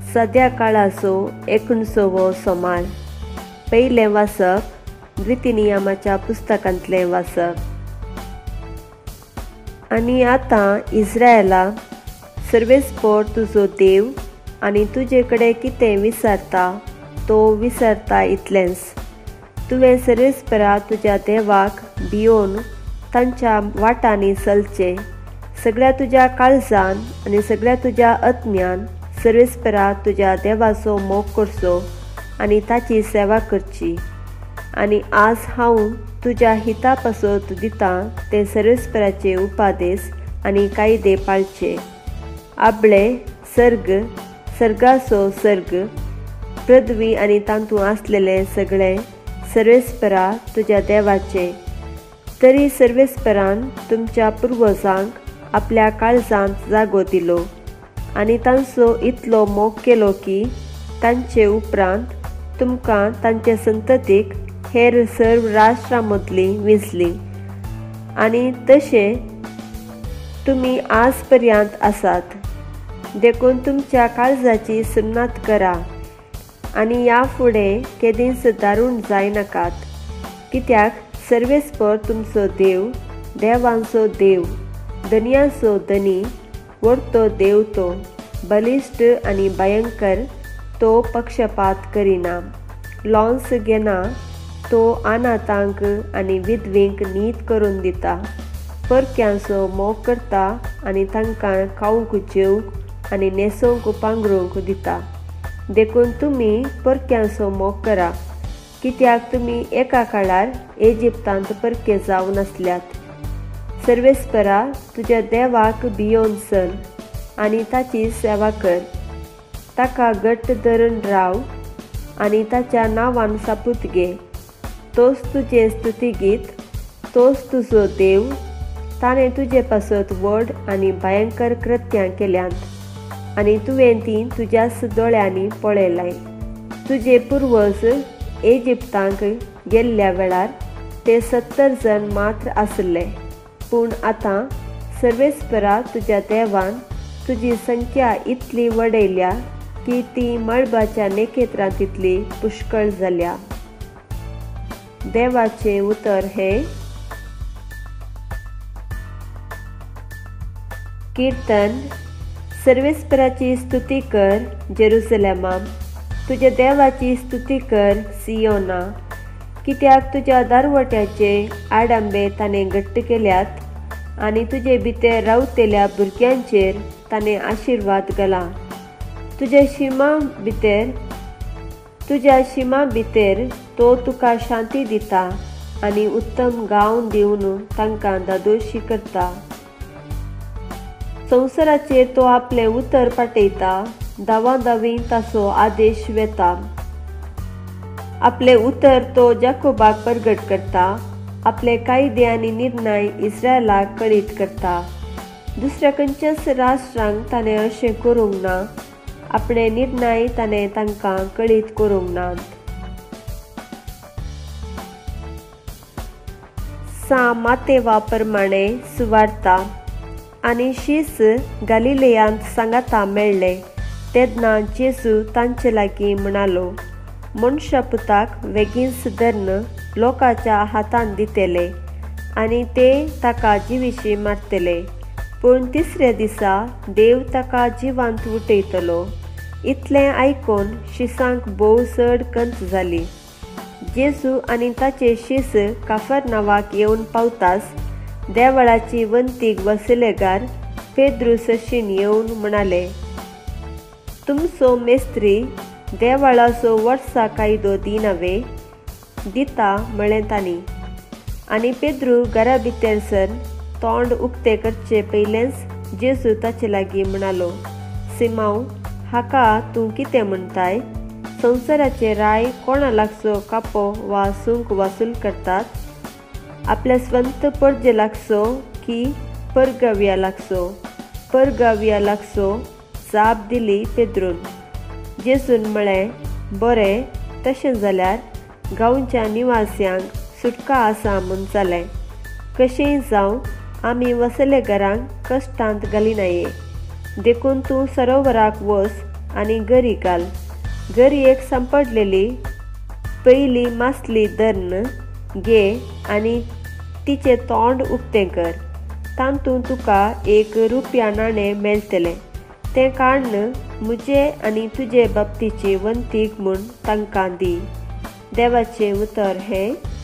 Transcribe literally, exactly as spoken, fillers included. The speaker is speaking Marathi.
सद्या काळाचो एकुणसोवो सोमार. पयलें वाचप द्वितीनियमाच्या पुस्तकांतलें वाचप. आनी आतां इस्रायेला, सर्वेस्पर तुजो देव आनी तुजे कडेन कितें विचारता तो विचारता इतलेंच. तुवें सर्वेस्परा तुज्या देवाक भियोन तांच्या वाटांनी चलचें. सगळ्या तुज्या काळजान आनी सगळ्या तुज्या आत्म्यान सर्वेस्परा तुज्या देवाचो मोग करचो आनी ताची सेवा करची. आनी आज हांव तुज्या हिता पासत दितां ते सर्वेस्पराचे उपादेश आनी कायदे पाळचे. आबळे, सर्ग, सर्गाचो सर्ग, पृथ्वी आनी तातूंत आसलेले सगळे सर्वेस्परा तुज्या देवाचे. तरी सर्वेस्परान तुमच्या पुर्वजांक आपल्या काळजांत जागो दिलो आनी तांचो इतलो मोग केलो की तांचे उपरांत तुमकां तांचे संततीक हेर सर्व राष्ट्रां मदलीं विंचली. आनी तशें तुमी आज पर्यंत आसात. देखून तुमच्या काळजाची सुन्नात करा आनी ह्या फुडें केदींच दारूण जायनाकात. कित्याक सर्वेस्पर तुमचो देव, देवांचो देव, धन्याचो धनी, व्हडतो देव तो, बलिश्ट आनी भयंकर. तो पक्षपात करिना, लॉन्स घेना. तो अनाथांक आनी विधवेंक नीत करून दिता. परक्यांचो मोग करता आनी तांकां खावंक जेवंक आनी न्हेसोवंक पांघरूंक दिता. देखून तुमी परक्यांचो मोग करा, कित्याक तुमी एका काळार इजिप्तांत परके जावन आसल्यात. सर्वेस्परा तुज्या देवाक भियोन चल आनी ताची सेवा कर. ताका घट्ट धरून राव आनी ताच्या नांवान सापूत घे. तोच तुजें स्तुतीगीत, तोच तुजो देव. ताणें तुजे पासत व्हड आनी भयंकर कृत्यां केल्यांत आनी तुवें तीं तुज्याच दोळ्यांनी पळयलाय. तुजे पुर्वज इजिप्तांक गेल्ल्या वेळार ते सत्तर जण मात्र आसले. पूण आतां सर्वेस्परा तुज्या देवान तुजी संख्या इतली वाडयल्या की ती मळबाच्या नेकेत्रां तितली पुष्कळ जाल्या. देवाचें उतर हे. कीर्तन. सर्वेस्पराची स्तुती कर जेरुसलेमा, तुज्या देवाची स्तुती कर सियोना. कित्याक तुज्या दारवट्याचे आडंबे ताणें घट्ट केल्यात आनी तुजे भितर रावतेल्या भुरग्यांचेर ताणें आशिर्वाद घाला. तुज्या शिमा भितर तुज्या शिमा भितर तो तुका शांती दिता आनी उत्तम गांव दिवन तांकां दादोशी करता. संवसाराचेर तो आपलें उतर पाटयता, दावादावी ताचो आदेश वेता. आपले उतर तो जाकोबाक प्रगट करता, आपले कायदे आनी निर्णय इस्रायलाक कळीत करता. दुसऱ्या खंयच्याच राष्ट्रांक ताणें अशें करूंक ना. आपणे निर्णय ताणें तांकां कळीत करूंक नात. सा मातेवा प्रमाणे सुवार्ता. आनी शीस गलिलेयांत सांगाता मेळ्ळे तेन्ना जेजू तांचे लागीं म्हणालो, मनशा पुताक बेगीनच धरून लोकांच्या हातांत दितले आनी ते ताका जिवीशी मारतले. पूण तिसऱ्या दिसा देव ताका जिवांत उठयतलो. इतलें आयकून शिसांक भोव चड कंत जाली. जेजू आनी ताचे शीस काफरनावाक येवन पावताच देवळाची वंतीक वसलेगार पेद्रू सशीन येवन म्हणाले, तुमचो मेस्त्री देवळाचो वर्सा कायदो दिनावे दिता म्हळें तांणी. आनी पेद्रू घरा भितर सर तोंड उक्तें करचे पयलेंच जेजू ताचे लागीं म्हणालो, सिमांव, हाका तूं कितें म्हणटाय? संवसाराचे राय कोणा लागचो कापो वा सूंक वसूल करतात? आपल्या स्वंत परजे लागचो की परगाव्या लागचो? परगाव्या लागचो जाप दिली पेद्रून. जेजून म्हळें, बरें, तशें जाल्यार गांवच्या निवास्यांक सुटका आसा म्हूण जालें. कशेंय जावं आमी वसले घरांक कश्टांत घालिनाये. देखून तूं सरोवराक वच आनी गरी घाल। गरयेक सांपडलेली पयली मासली धरण घे आनी तिचे तोंड उक्तें कर। तातूंत तुका एक रुपया नाणें मेळटलें। तें काडून म्हजे आनी तुजे बाबतीची वंतीक म्हूण तांकां दी। देवाचें उतर हें